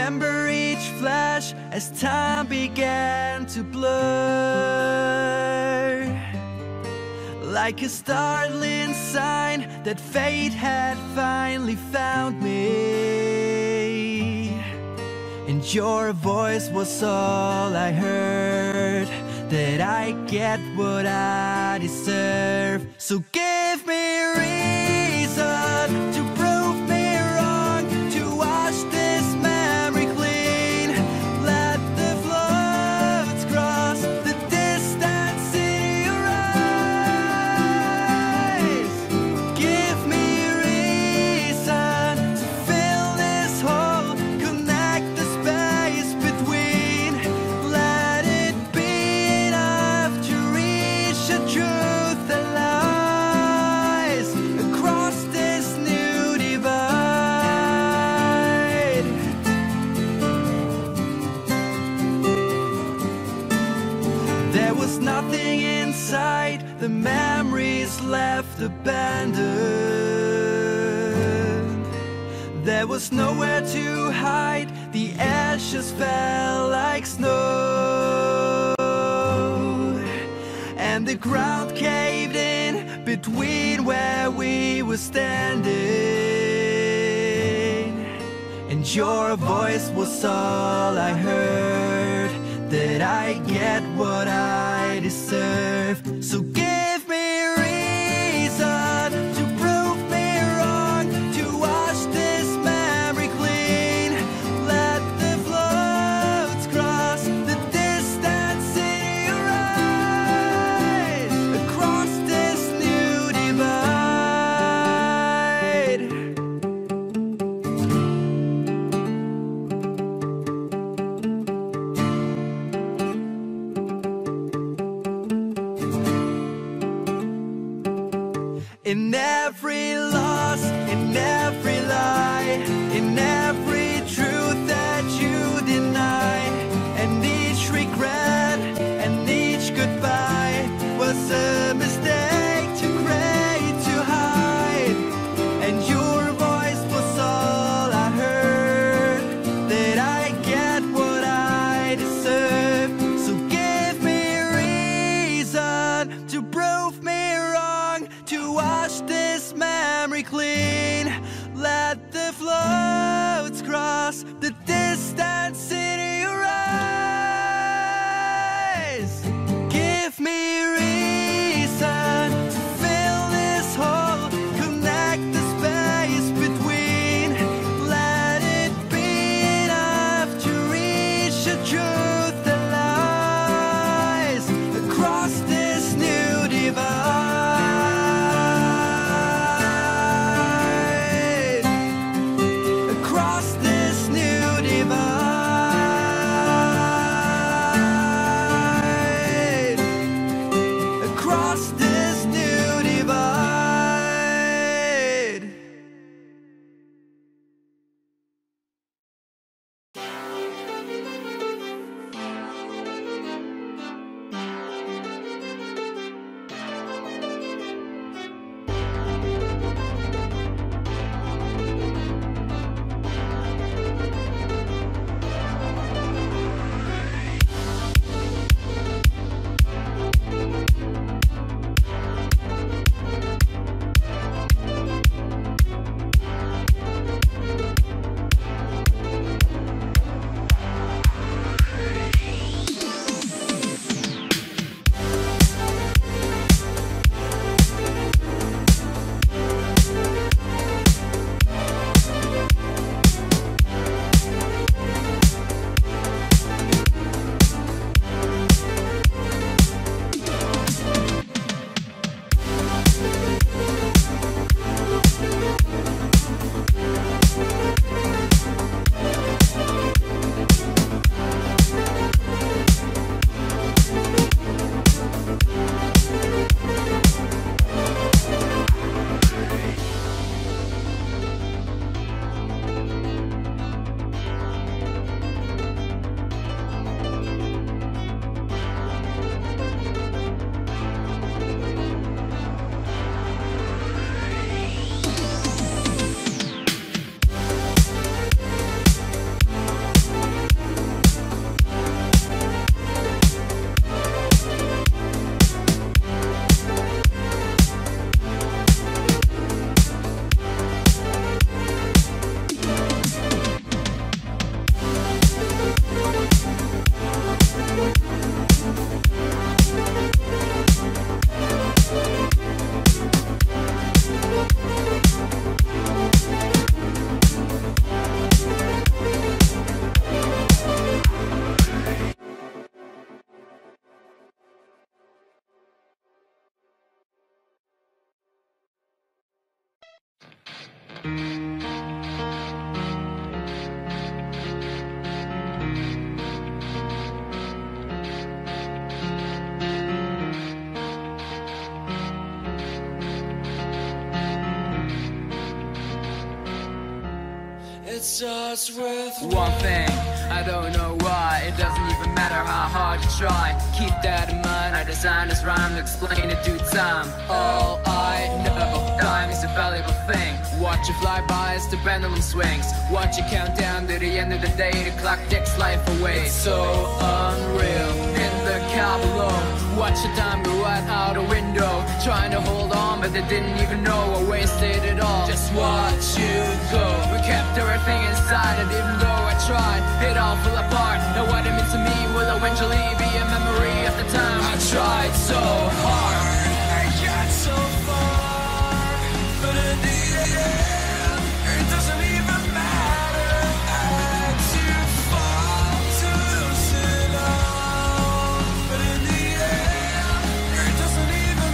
remember each flash as time began to blur, like a startling sign that fate had finally found me. And your voice was all I heard, that I get what I deserve. So give me reason to prove me wrong, to wash this memory clean. Let the floods cross the distance in your eyes. Give me reason to fill this hole, connect the space between. Let it be enough to reach a truth that lies across this new divide. There was nothing inside, the memories left abandoned. There was nowhere to hide, the ashes fell like snow, and the ground caved in between where we were standing. And your voice was all I heard, that I get what I deserve. So give me reason to prove me wrong, to wash this memory clean. Let the floods cross the distance in your eyes, across this new divide. In every loss, in every lie, in every truth that you deny, and each regret and each goodbye was a mistake too great to hide. And your voice was all I heard, that I get what I deserve. So give me reason to prove me wrong, to wash this memory clean. Let the flood It starts with
one thing, I don't know why. It doesn't even matter how hard you try. Keep that in mind, I designed this rhyme to explain it due time. All I know, time is a valuable thing. Watch it fly by as the pendulum swings. Watch it count down to the end of the day. The clock takes life away. It's so unreal. In the car below, watch the time go right out the window. Trying to hold on, but they didn't even know I wasted it all. Just watch you go. We kept everything inside, and even though I tried, it all fell apart. Now what it meant to me will eventually be a memory of the time I tried so hard.
I got so far, but in the end, it doesn't even matter. I had to fall to lose it all, but in the end, it doesn't even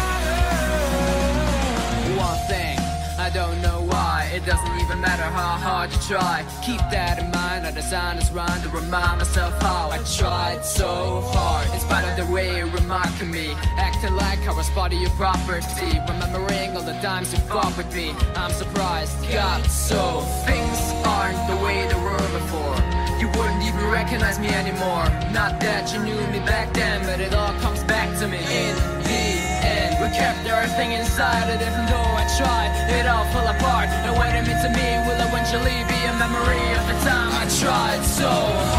matter.
One thing, I don't know why. It doesn't even matter how hard you try. Keep that in mind, I designed this rhyme to remind myself how I tried so hard. In spite of the way you're remarking me, acting like I was part of your property, remembering all the times you fought with me. I'm surprised, God, so things aren't the way they were before. You wouldn't even recognize me anymore. Not that you knew me back then, but it all comes back to me in the end. We kept everything inside, and even though I tried, it all fell apart. And what it meant to me will eventually be a memory of the time I tried so